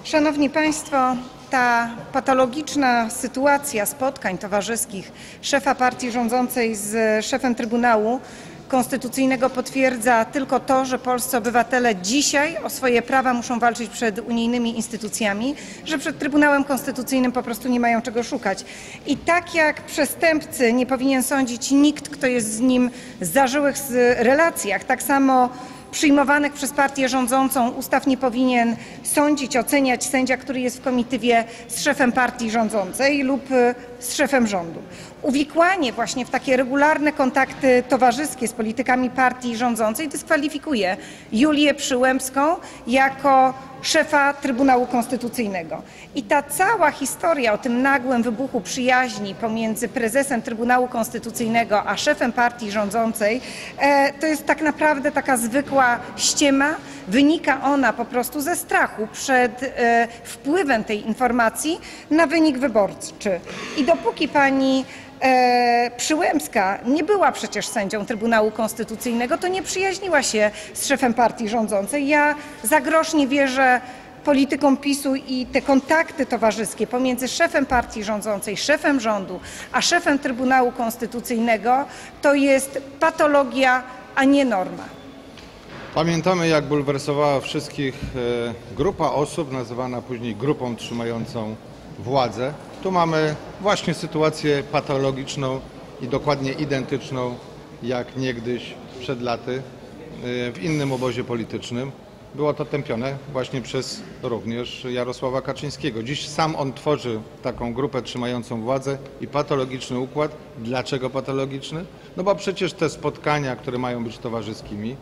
Szanowni Państwo, ta patologiczna sytuacja spotkań towarzyskich szefa partii rządzącej z szefem Trybunału Konstytucyjnego potwierdza tylko to, że polscy obywatele dzisiaj o swoje prawa muszą walczyć przed unijnymi instytucjami, że przed Trybunałem Konstytucyjnym po prostu nie mają czego szukać. I tak jak przestępcy nie powinien sądzić nikt, kto jest z nim w zażyłych relacjach, tak samo przyjmowanych przez partię rządzącą ustaw nie powinien sądzić, oceniać sędzia, który jest w komitywie z szefem partii rządzącej lub z szefem rządu. Uwikłanie właśnie w takie regularne kontakty towarzyskie z politykami partii rządzącej dyskwalifikuje Julię Przyłębską jako szefa Trybunału Konstytucyjnego. I ta cała historia o tym nagłym wybuchu przyjaźni pomiędzy prezesem Trybunału Konstytucyjnego a szefem partii rządzącej to jest tak naprawdę taka zwykła ściema. Wynika ona po prostu ze strachu przed wpływem tej informacji na wynik wyborczy. I dopóki pani Przyłębska nie była przecież sędzią Trybunału Konstytucyjnego, to nie przyjaźniła się z szefem partii rządzącej. Ja za grosz nie wierzę politykom PiS-u i te kontakty towarzyskie pomiędzy szefem partii rządzącej, szefem rządu, a szefem Trybunału Konstytucyjnego to jest patologia, a nie norma. Pamiętamy, jak bulwersowała wszystkich grupa osób, nazywana później grupą trzymającą władzę. Tu mamy właśnie sytuację patologiczną i dokładnie identyczną jak niegdyś przed laty w innym obozie politycznym. Było to tępione właśnie przez również Jarosława Kaczyńskiego. Dziś sam on tworzy taką grupę trzymającą władzę i patologiczny układ. Dlaczego patologiczny? No bo przecież te spotkania, które mają być towarzyskimi,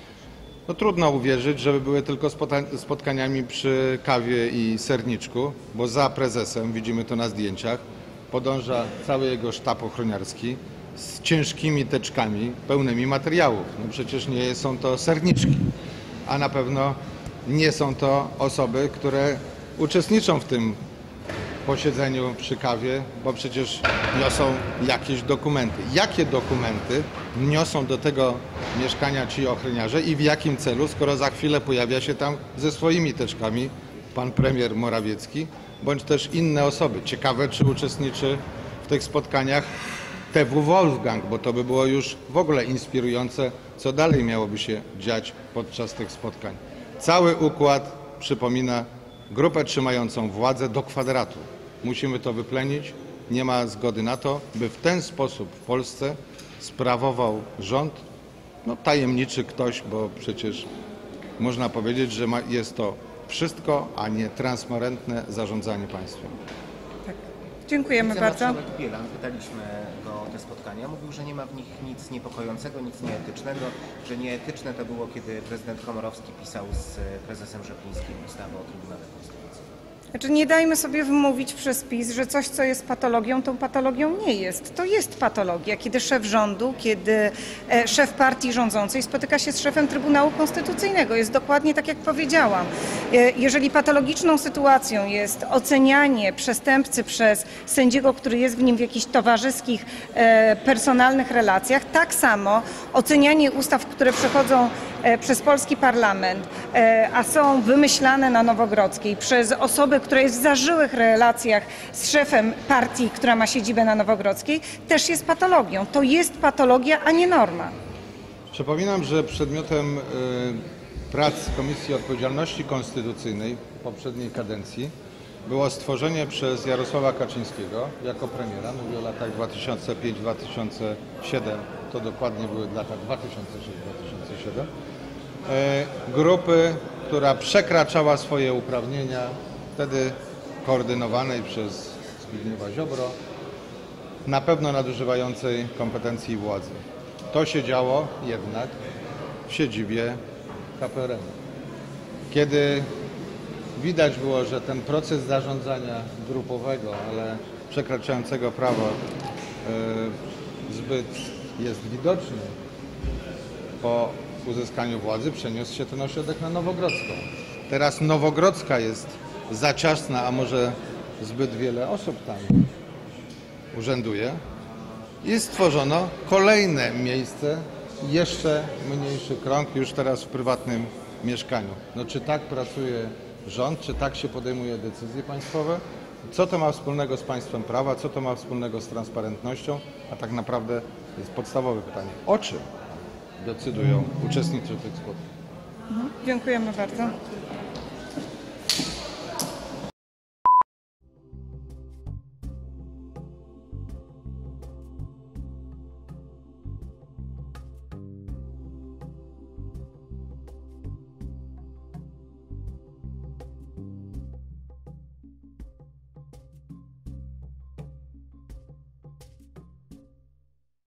no trudno uwierzyć, żeby były tylko spotkaniami przy kawie i serniczku, bo za prezesem, widzimy to na zdjęciach, podąża cały jego sztab ochroniarski z ciężkimi teczkami pełnymi materiałów. No przecież nie są to serniczki, a na pewno nie są to osoby, które uczestniczą w tym posiedzeniu przy kawie, bo przecież niosą jakieś dokumenty. Jakie dokumenty niosą do tego mieszkania ci ochroniarze i w jakim celu, skoro za chwilę pojawia się tam ze swoimi teczkami pan premier Morawiecki, bądź też inne osoby. Ciekawe, czy uczestniczy w tych spotkaniach TW Wolfgang, bo to by było już w ogóle inspirujące, co dalej miałoby się dziać podczas tych spotkań. Cały układ przypomina grupę trzymającą władzę do kwadratu. Musimy to wyplenić. Nie ma zgody na to, by w ten sposób w Polsce sprawował rząd tajemniczy ktoś, bo przecież można powiedzieć, że jest to wszystko, a nie transparentne zarządzanie państwem. Tak. Dziękujemy bardzo. Marszałek Bielan, pytaliśmy go o te spotkania, mówił, że nie ma w nich nic niepokojącego, nic nieetycznego, że nieetyczne to było, kiedy prezydent Komorowski pisał z prezesem Rzeplińskim ustawę o Trybunale Konstytucyjnym. Znaczy nie dajmy sobie wmówić przez PiS, że coś, co jest patologią, tą patologią nie jest. To jest patologia, kiedy szef rządu, kiedy szef partii rządzącej spotyka się z szefem Trybunału Konstytucyjnego. Jest dokładnie tak, jak powiedziałam. Jeżeli patologiczną sytuacją jest ocenianie przestępcy przez sędziego, który jest w nim w jakichś towarzyskich, personalnych relacjach, tak samo ocenianie ustaw, które przechodzą przez polski parlament, a są wymyślane na Nowogrodzkiej przez osobę, która jest w zażyłych relacjach z szefem partii, która ma siedzibę na Nowogrodzkiej, też jest patologią. To jest patologia, a nie norma. Przypominam, że przedmiotem prac Komisji Odpowiedzialności Konstytucyjnej poprzedniej kadencji było stworzenie przez Jarosława Kaczyńskiego jako premiera, mówię o latach 2005-2007, to dokładnie były lata 2006-2007, grupy, która przekraczała swoje uprawnienia, wtedy koordynowanej przez Zbigniewa Ziobro, na pewno nadużywającej kompetencji władzy. To się działo jednak w siedzibie KPRM. Kiedy widać było, że ten proces zarządzania grupowego, ale przekraczającego prawo zbyt jest widoczny, po uzyskaniu władzy przeniósł się ten ośrodek na Nowogrodzką. Teraz Nowogrodzka jest za ciasna, a może zbyt wiele osób tam urzęduje i stworzono kolejne miejsce, jeszcze mniejszy krąg, już teraz w prywatnym mieszkaniu. No czy tak pracuje rząd, czy tak się podejmuje decyzje państwowe? Co to ma wspólnego z państwem prawa, co to ma wspólnego z transparentnością, a tak naprawdę jest podstawowe pytanie, o czym decydują uczestnicy tych spotkań? Dziękujemy bardzo.